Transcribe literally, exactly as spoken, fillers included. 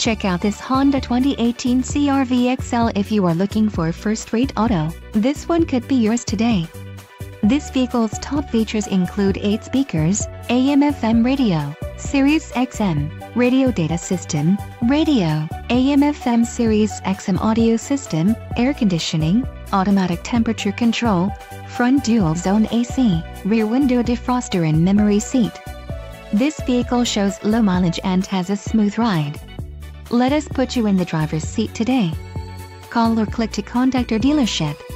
Check out this Honda twenty eighteen C R V X L if you are looking for a first-rate auto. This one could be yours today. This vehicle's top features include eight speakers, A M F M radio, Sirius X M, radio data system, radio, A M F M Sirius X M audio system, air conditioning, automatic temperature control, front dual-zone A C, rear window defroster and memory seat. This vehicle shows low mileage and has a smooth ride. Let us put you in the driver's seat today. Call or click to contact our dealership.